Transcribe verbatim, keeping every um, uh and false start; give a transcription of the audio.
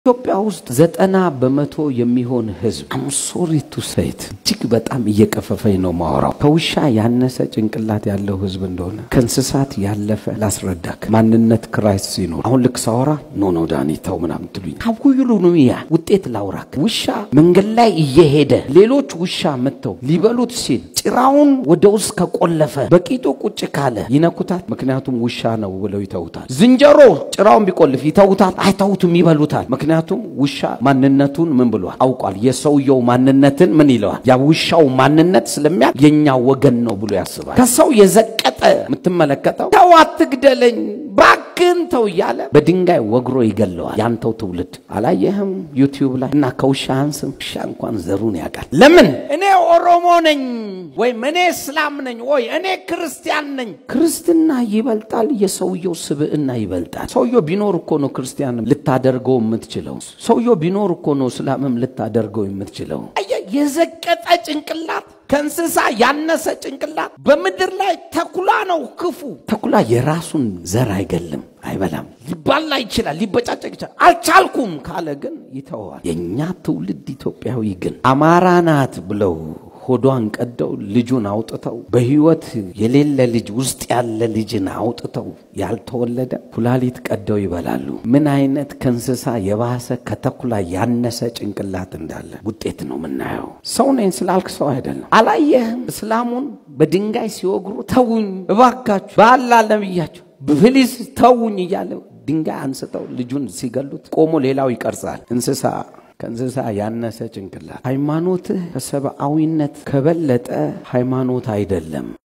ኢትዮጵያ ውስጥ ዘጠና በመቶ የሚሆን ህዝብ I'm sorry to say it እጅግ በጣም እየቀፈፈኝ ነው ማወራው ከውሻ ያነሰ ጭንቅላት ያለው ህዝብ እንደሆነ ከእንስሳት ያለፈ ላስረዳክ ማንነት ክራይስት ሲኖር አሁን ልክ ሳወራ ኖ ኖ ዳኒ ተው ምናምን ትሉኝ ታውዩሉ ነው ያ ውጤት ላውራክ ውሻ መንገድ ላይ እየሄደ ሌሎች ውሻ መተው ሊበሉት ሲል ጭራውን ወደውስ ከቆለፈ በቂጡ ቁጭ ካለ ይነኩታል ምክንያቱም ውሻ ነው ብለው ይተውታል ዝንጀሮ ጭራውን ቢቆልፍ ይተውታል አይተውቱም ይበሉታል ምክንያቱም ውሻ ማንነቱን ምን ብሏል አውቋል የሰውየው ማንነትን ምን ይለዋል ያ ውሻው ማንነት ስለሚያ የኛ ወገን ነው ብሎ ያስባል ከሰው የዘቀጠ ምትመለከተው ተው አትግደለኝ ባክን ተው ያለ በድንጋይ ወግሮ ይገለዋል ያንተው ትውልድ አላየህም ዩቲዩብ ላይ እና ከውሻ አንስም ውሻ እንኳን ዘሩን ያቃል ለምን እኔ ኦሮሞ ነኝ ወይ እኔ እስላም ነኝ ወይ እኔ ክርስቲያን ነኝ ክርስትና ይበልጣል የሰውየው ስብዕና ይበልጣል ሰውየው ቢኖር እኮ ነው ክርስቲያን ልታደርገው የምትችለው ሰውየው ቢኖር እኮ ነው እስላምም ልታደርገው የምትችለው የዘቀጠ ጭንቅላት ከንስሳ ያነሰ ጭንቅላት በመድር ላይ ተኩላ ነው ክፉ ተኩላ የራሱን ዘር አይገልም አይበላም ሊባላ ይችላል ሊበጫጨቅ ይችላል አልቻልኩም ካለ ግን ይተዋል የኛ ትውልድ ኢትዮጵያዊ ግን አማራናት ብለው ሆዷን ቀደው ልጁን አውጥተው በህይወት የሌለ ልጅ ውስጥ ያለ ልጅን አውጥተው ያልተወለደ ኩላሊት ቀደው ይበላሉ ምን አይነት ከንስሳ የባሰ ከተኩላ ያነሰ ጭንቅላት እንዳለ ውጤት ነው ምናየው ሰው ነኝ ስላልክ ሰው አይደለም አላየህም እስላሙን በድንጋይ ሲወግሩ ተውኝ እባካችሁ ባላ ለምያችሁ በፍሊስ ተውኝ ይያለ ድንጋይ አንስተው ልጁን ሲገሉት ቆሞ ሌላው ይቀርጻል እንስሳ ከንስሳ ያነሰ ጭንቅላት ሃይማኖት ከሰብአዊነት ከበለጠ ሃይማኖት አይደለም